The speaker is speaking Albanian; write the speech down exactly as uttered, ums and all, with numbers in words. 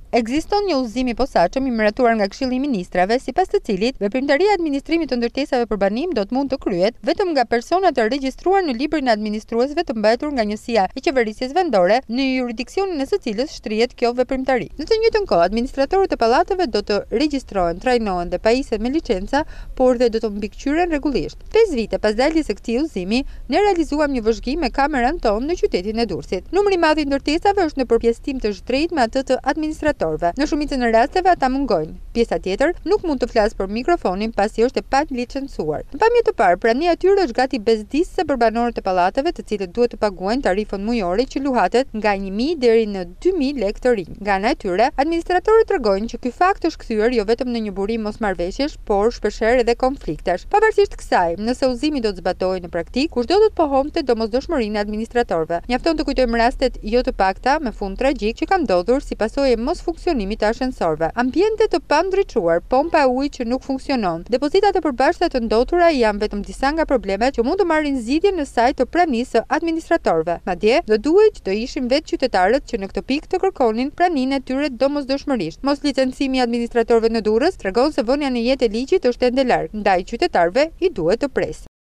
Ekziston një udhëzim i posaçëm i miratuar nga Këshilli i Ministrave, sipas të cilit veprimtaria e administrimit të ndërtesave për banim do të mund të kryhet vetëm nga persona të regjistruar në librin e administruesve të mbajtur nga Njësia e Qeverisjes Vendore, në jurisdiksionin e së cilës shtrihet kjo veprimtari. Në të njëjtën kohë, administratorët e pallateve do të regjistrohen, trajnohen dhe pajisen me licenca, por dhe do të mbikëqyren rregullisht. pesë vite pas daljes së këtij udhëzimi, ne realizuam një vëzhgim me kameran tonë në qytetin e Durrësit. Numri i madh i ndërtesave është në përpjestim të shtrenjtë me atë të administratorëve. Në shumicën e rasteve ata mungojnë. Pjesa tjetër nuk mund të flas për mikrofonin pasi është e palicencuar. Në pamje të parë, prania e tyre është gati bezdisëse për banorët e pallateve, të cilët duhet të paguajnë tarifën mujore që luhatet nga një mijë deri në dy mijë lekë të rinj. Nga ana e tyre, administratorët tregojnë që ky fakt është kthyer jo vetëm në një burim mosmarrveshjesh, por shpeshherë edhe konfliktesh. Pavarësisht kësaj, nëse udhëzimi do të zbatohej në praktikë, kushdo do të pohonte domosdoshmërinë e administratorëve. Mjafton të kujtojmë rastet jo të pakta me fund tragjik që kanë ndodhur si pasojë e mos funksionimit të ashensorëve. Ambiente të pandriçuar, pompa e ujit që nuk funksionon, depozitat e përbashkëta të ndotura janë vetëm disa nga problemet që mund të marrin zgjidhje në sajt të pranisë së administratorëve. Madje, do duhet të ishin vetë qytetarët që në këtë pikë të kërkonin praninë e tyre domosdoshmërisht. Mos licencimi i administratorëve në Durrës tregon se vënia në jetë e ligjit është ende larg, ndaj qytetarëve i duhet të presë.